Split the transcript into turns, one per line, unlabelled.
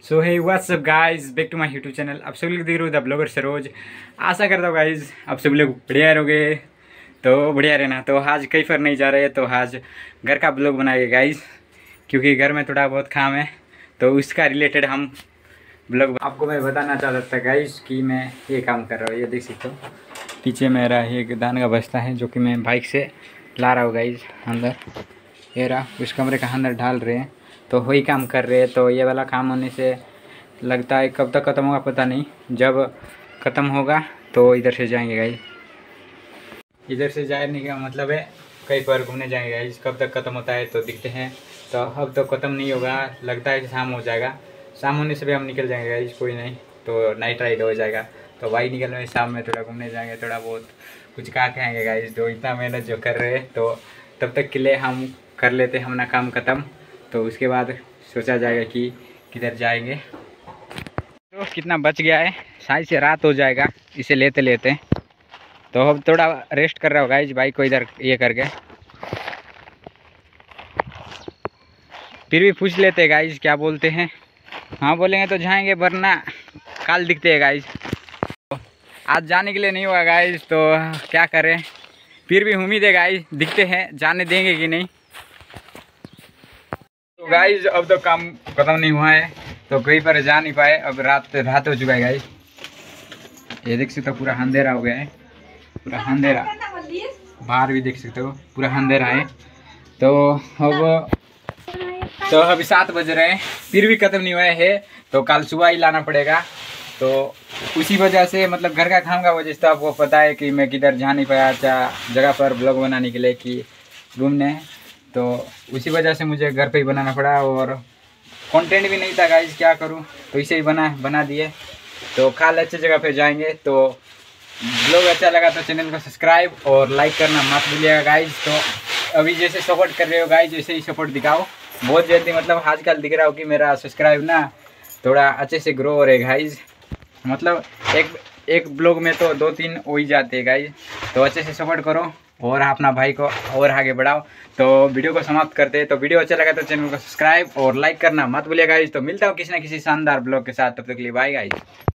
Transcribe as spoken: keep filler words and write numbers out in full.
So hey WhatsApp guys, back to my YouTube channel. आप सभी लोग देख रहे हो द ब्लॉगर सरोज। आशा करता हूँ गाइस आप सभी लोग बढ़िया रहोगे, तो बढ़िया रहना। तो आज कहीं पर नहीं जा रहे, तो आज घर का ब्लॉग बनाएंगे गाइस, क्योंकि घर में थोड़ा बहुत काम है, तो उसका रिलेटेड हम ब्लॉग आपको मैं बताना चाहता था गाइस कि मैं ये काम कर रहा हूँ। ये देख सकते हो पीछे मेरा एक धान का बस्ता है, जो कि मैं बाइक से ला रहा हूँ गाइस अंदर। ये रहा, उस कमरे का अंदर डाल रहे हैं, तो वही काम कर रहे हैं। तो ये वाला काम होने से लगता है कब तक ख़त्म होगा पता नहीं। जब ख़त्म होगा तो इधर से जाएंगे गाइस। इधर से जाने का मतलब है कहीं पर घूमने जाएंगे गाइस। कब तक ख़त्म होता है तो दिखते हैं। तो अब तो ख़त्म नहीं होगा, लगता है कि शाम हो जाएगा। शाम होने से भी हम निकल जाएंगे गाइस, कोई नहीं तो नाइट राइड हो जाएगा। तो भाई निकल रहे शाम में, थोड़ा घूमने जाएंगे, थोड़ा बहुत कुछ खा के आएंगे गाइस। तो इतना मेहनत जो कर रहे हैं, तो तब तक के लिए हम कर लेते हैं अपना काम ख़त्म, तो उसके बाद सोचा जाएगा कि किधर जाएंगे। तो कितना बच गया है, शायद से रात हो जाएगा इसे लेते लेते। तो अब थोड़ा रेस्ट कर रहा होगा इस बाइक को इधर ये करके। फिर भी पूछ लेते हैं गाइस क्या बोलते हैं। हाँ बोलेंगे तो जाएंगे, वरना कल दिखते हैं गाइस। आज जाने के लिए नहीं हुआ गाइस, तो क्या करें, फिर भी उम्मीद है गाइस, दिखते हैं जाने देंगे कि नहीं। तो गाइस अब तो काम खत्म नहीं हुआ है, तो कहीं पर जा नहीं पाए। अब रात रात हो चुका है गाइस। ये देख सकते हो पूरा अंधेरा हो गया है, पूरा अंधेरा। बाहर भी देख सकते हो पूरा अंधेरा है। तो अब तो अभी सात बज रहे हैं, फिर भी खत्म नहीं हुआ है, तो कल सुबह ही लाना पड़ेगा। तो उसी वजह से, मतलब घर का काम का वजह से, तो आपको पता है कि मैं किधर जा नहीं पाया अच्छा जगह पर ब्लॉग बनाने के लिए कि घूमने। तो उसी वजह से मुझे घर पे ही बनाना पड़ा, और कंटेंट भी नहीं था गाइस, क्या करूं, तो इसे ही बना बना दिए। तो कल अच्छे जगह पे जाएंगे। तो ब्लॉग अच्छा लगा तो चैनल को सब्सक्राइब और लाइक करना मत भूलिएगा गाइस। तो अभी जैसे सपोर्ट कर रहे हो गाइस, वैसे ही सपोर्ट दिखाओ बहुत जल्दी। मतलब आजकल दिख रहा हो कि मेरा सब्सक्राइब ना थोड़ा अच्छे से ग्रो हो रहे गाइस। मतलब एक एक ब्लॉग में तो दो तीन हो ही जाते हैं गाइस। तो अच्छे से सपोर्ट करो और अपना भाई को और आगे बढ़ाओ। तो वीडियो को समाप्त करते हैं। तो वीडियो अच्छा लगा तो चैनल को सब्सक्राइब और लाइक करना मत भूलिएगा गाइस। तो मिलता हूँ किसी ना किसी शानदार ब्लॉग के साथ, तब तक के लिए बाय गाइस।